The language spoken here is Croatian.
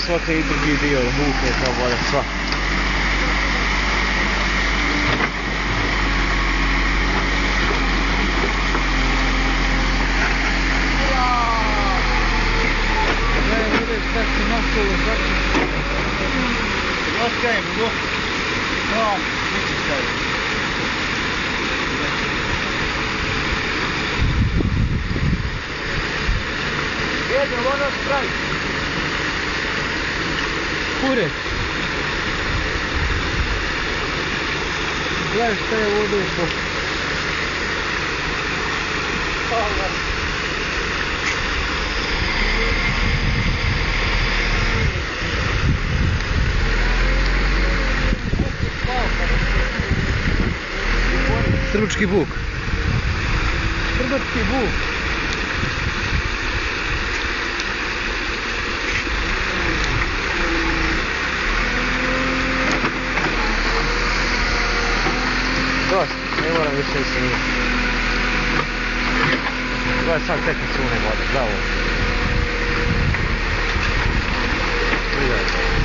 svaki i drugi dio vuke kao voda, sva. Otkajemo, look. Tam, neće staviti. Jedno, ono spravi. Kure. Gledaj šta je ovdje u boku. Srbočki buk. Srbočki buk. Dosta, ne moram više i snimati. Gledaj sad tek kad sune vode, bravo. Vidjeti.